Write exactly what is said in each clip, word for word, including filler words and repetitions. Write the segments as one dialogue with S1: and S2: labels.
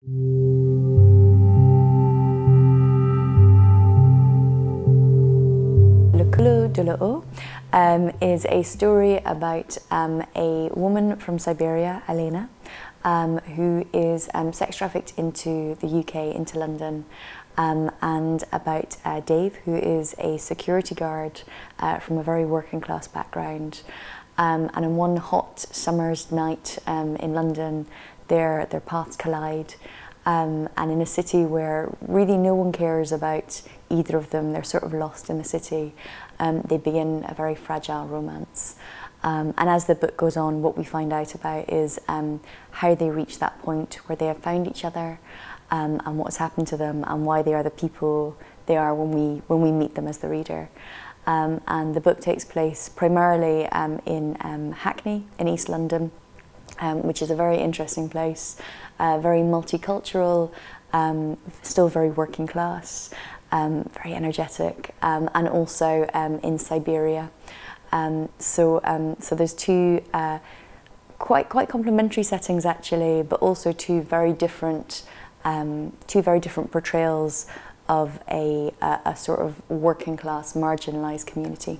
S1: Le Culot de l'Eau um, is a story about um, a woman from Siberia, Elena, um, who is um, sex trafficked into the U K, into London, um, and about uh, Dave, who is a security guard uh, from a very working class background. Um, and on one hot summer's night um, in London, their, their paths collide. Um, and in a city where really no one cares about either of them, they're sort of lost in the city, um, they begin a very fragile romance. Um, and as the book goes on, what we find out about is um, how they reach that point where they have found each other, um, and what's happened to them, and why they are the people they are when we, when we meet them as the reader. Um, and the book takes place primarily um, in um, Hackney, in East London, um, which is a very interesting place, uh, very multicultural, um, still very working class, um, very energetic, um, and also um, in Siberia. Um, so, um, so there's two uh, quite quite complementary settings actually, but also two very different, um, two very different portrayals of a, a, a sort of working class, marginalised community.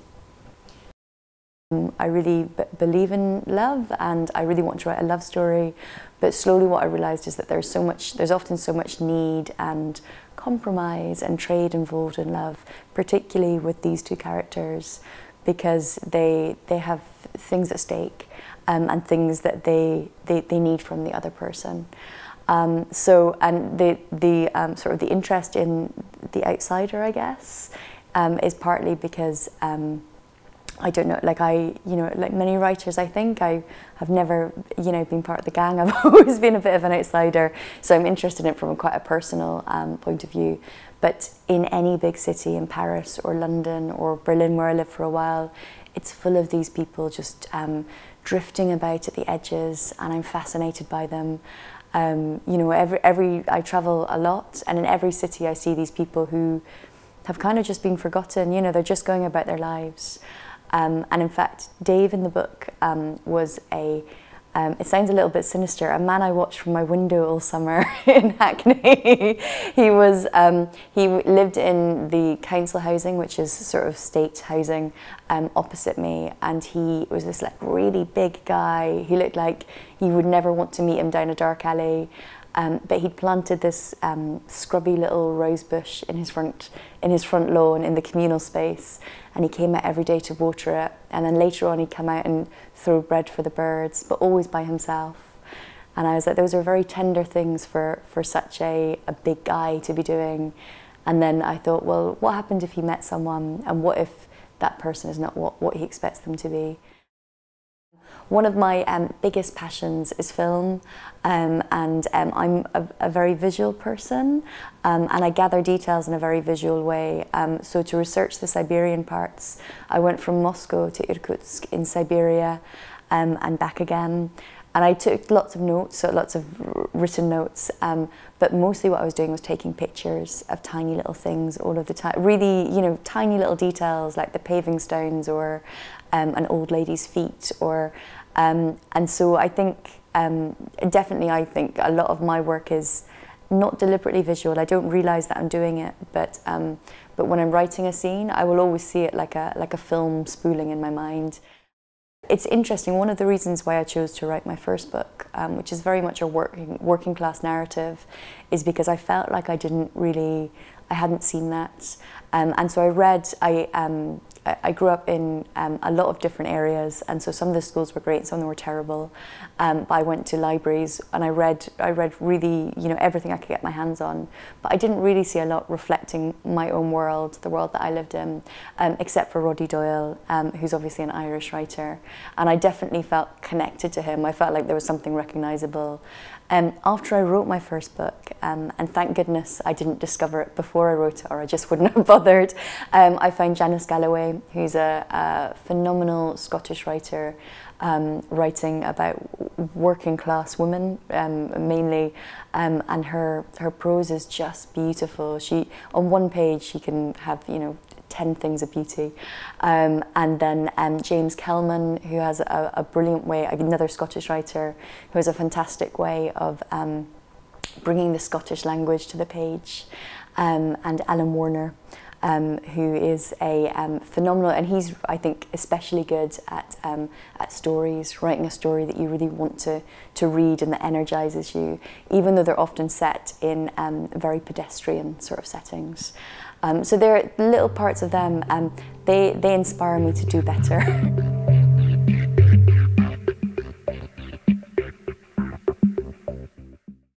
S1: Um, I really b believe in love, and I really want to write a love story, but slowly what I realised is that there's so much, there's often so much need and compromise and trade involved in love, particularly with these two characters, because they, they have things at stake um, and things that they, they, they need from the other person. Um, so, and the, the um, sort of the interest in the outsider, I guess, um, is partly because um, I don't know, like I, you know, like many writers, I think I have never, you know, been part of the gang. I've always been a bit of an outsider, so I'm interested in it from a quite a personal um, point of view. But in any big city, in Paris or London or Berlin, where I lived for a while, it's full of these people just um, drifting about at the edges, and I'm fascinated by them. Um, you know, every, every, I travel a lot, and in every city I see these people who have kind of just been forgotten. You know, they're just going about their lives. Um, and in fact, Dave in the book um, was a, um, it sounds a little bit sinister, a man I watched from my window all summer in Hackney. He was, um, he lived in the council housing, which is sort of state housing, um, opposite me, and he was this like really big guy. He looked like you would never want to meet him down a dark alley. Um, but he'd planted this um, scrubby little rose bush in his front in his front lawn in the communal space, and he came out every day to water it. And then later on, he'd come out and throw bread for the birds, but always by himself. And I was like, those are very tender things for for such a a big guy to be doing. And then I thought, well, what happened if he met someone, and what if that person is not what what he expects them to be? One of my um, biggest passions is film, um, and um, I'm a, a very visual person, um, and I gather details in a very visual way. Um, so to research the Siberian parts, I went from Moscow to Irkutsk in Siberia um, and back again. And I took lots of notes, so lots of written notes, um, but mostly what I was doing was taking pictures of tiny little things all of the time. Really, you know, tiny little details like the paving stones or um, an old lady's feet. Or, um, and so I think, um, definitely I think a lot of my work is not deliberately visual. I don't realise that I'm doing it, but, um, but when I'm writing a scene, I will always see it like a, like a film spooling in my mind. It's interesting, one of the reasons why I chose to write my first book, um, which is very much a working, working class narrative, is because I felt like I didn't really, I hadn't seen that. Um, and so I read, I, um, I grew up in um, a lot of different areas, and so some of the schools were great, some of them were terrible. Um, but I went to libraries and I read, I read really, you know, everything I could get my hands on. But I didn't really see a lot reflecting my own world, the world that I lived in, um, except for Roddy Doyle, um, who's obviously an Irish writer. And I definitely felt connected to him. I felt like there was something recognisable. Um, after I wrote my first book, um, and thank goodness I didn't discover it before I wrote it, or I just wouldn't have bothered, um, I found Janice Galloway, who's a, a phenomenal Scottish writer, um, writing about working class women um, mainly, um, and her her prose is just beautiful. She, on one page, she can have, you know, ten things of beauty. Um, and then um, James Kelman, who has a, a brilliant way, another Scottish writer, who has a fantastic way of um, bringing the Scottish language to the page, um, and Alan Warner, um, who is a um, phenomenal, and he's, I think, especially good at um, at stories, writing a story that you really want to to read and that energizes you, even though they're often set in um, very pedestrian sort of settings. Um, so there are little parts of them. Um, they they inspire me to do better.